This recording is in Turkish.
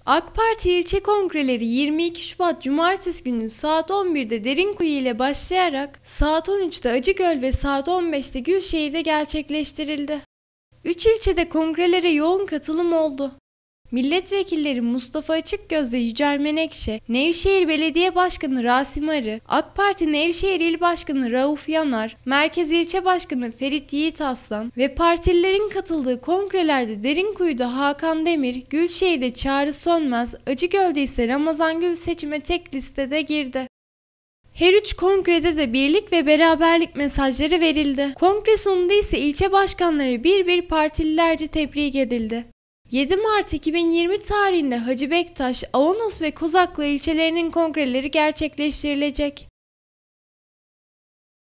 AK Parti ilçe kongreleri 22 Şubat Cumartesi günü saat 11'de Derinkuyu ile başlayarak saat 13'te Acıgöl ve saat 15'te Gülşehir'de gerçekleştirildi. 3 ilçede kongrelere yoğun katılım oldu. Milletvekilleri Mustafa Açıkgöz ve Yücel Menekşe, Nevşehir Belediye Başkanı Rasim Arı, AK Parti Nevşehir İl Başkanı Rauf Yanar, Merkez İlçe Başkanı Ferit Yiğitaslan ve partililerin katıldığı kongrelerde Derinkuyu'da Hakan Demir, Gülşehir'de Çağrı Sönmez, Acıgöl'de ise Ramazan Gül seçime tek listede girdi. Her üç kongrede de birlik ve beraberlik mesajları verildi. Kongre sonunda ise ilçe başkanları bir partililerce tebrik edildi. 7 Mart 2020 tarihinde Hacı Bektaş, Avanos ve Kozaklı ilçelerinin kongreleri gerçekleştirilecek.